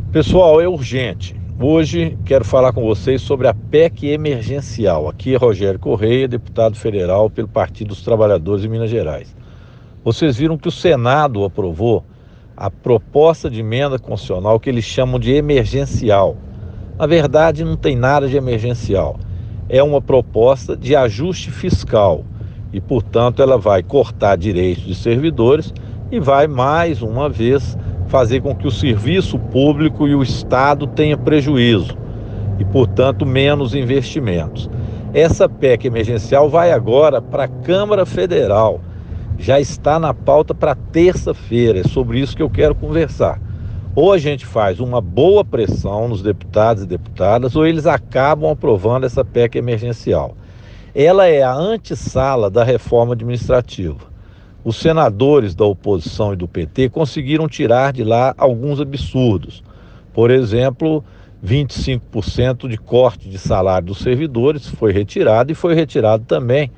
Pessoal, é urgente. Hoje quero falar com vocês sobre a PEC emergencial. Aqui é Rogério Correia, deputado federal pelo Partido dos Trabalhadores de Minas Gerais. Vocês viram que o Senado aprovou a proposta de emenda constitucional que eles chamam de emergencial. Na verdade, não tem nada de emergencial. É uma proposta de ajuste fiscal e, portanto, ela vai cortar direitos de servidores e vai, mais uma vez, fazer com que o serviço público e o Estado tenham prejuízo e, portanto, menos investimentos. Essa PEC emergencial vai agora para a Câmara Federal. Já está na pauta para terça-feira. É sobre isso que eu quero conversar. Ou a gente faz uma boa pressão nos deputados e deputadas, ou eles acabam aprovando essa PEC emergencial. Ela é a antessala da reforma administrativa. Os senadores da oposição e do PT conseguiram tirar de lá alguns absurdos. Por exemplo, 25% de corte de salário dos servidores foi retirado, e foi retirado também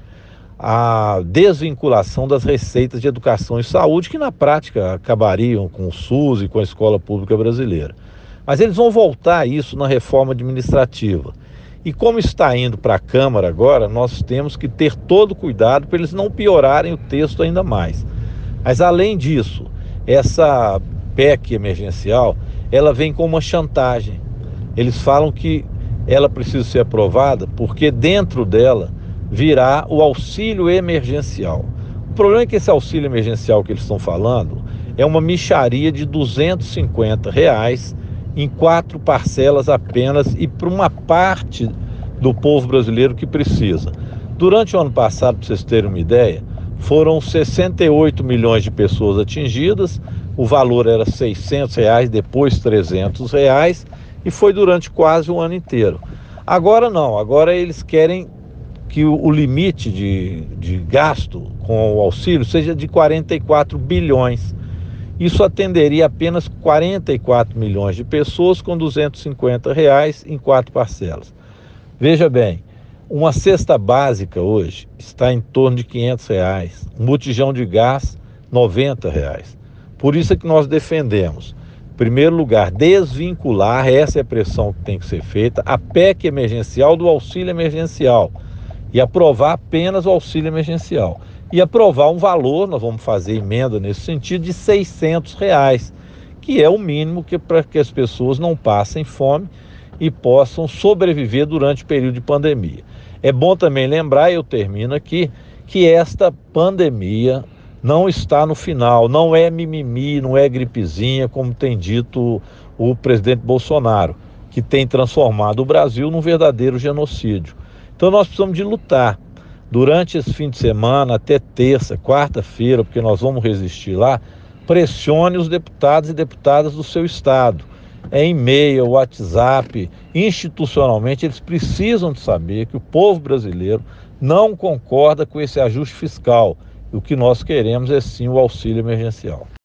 a desvinculação das receitas de educação e saúde, que na prática acabariam com o SUS e com a escola pública brasileira. Mas eles vão voltar a isso na reforma administrativa. E como está indo para a Câmara agora, nós temos que ter todo cuidado para eles não piorarem o texto ainda mais. Mas além disso, essa PEC emergencial, ela vem com uma chantagem. Eles falam que ela precisa ser aprovada porque dentro dela virá o auxílio emergencial. O problema é que esse auxílio emergencial que eles estão falando é uma mixaria de R$ 250 em 4 parcelas apenas e para uma parte do povo brasileiro que precisa. Durante o ano passado, para vocês terem uma ideia, foram 68 milhões de pessoas atingidas, o valor era R$ 600, depois R$ 300, e foi durante quase o ano inteiro. Agora não, agora eles querem que o limite de gasto com o auxílio seja de 44 bilhões. Isso atenderia apenas 44 milhões de pessoas com R$ 250 em 4 parcelas. Veja bem, uma cesta básica hoje está em torno de R$ 500, um botijão de gás R$ 90. Por isso é que nós defendemos, em primeiro lugar, desvincular, essa é a pressão que tem que ser feita, a PEC emergencial do auxílio emergencial e aprovar apenas o auxílio emergencial. E aprovar um valor, nós vamos fazer emenda nesse sentido, de R$ 600, que é o mínimo para que as pessoas não passem fome e possam sobreviver durante o período de pandemia. É bom também lembrar, eu termino aqui, que esta pandemia não está no final, não é mimimi, não é gripezinha, como tem dito o presidente Bolsonaro, que tem transformado o Brasil num verdadeiro genocídio. Então nós precisamos de lutar. Durante esse fim de semana, até terça, quarta-feira, porque nós vamos resistir lá, pressione os deputados e deputadas do seu estado. É e-mail, WhatsApp, institucionalmente, eles precisam de saber que o povo brasileiro não concorda com esse ajuste fiscal. E o que nós queremos é sim o auxílio emergencial.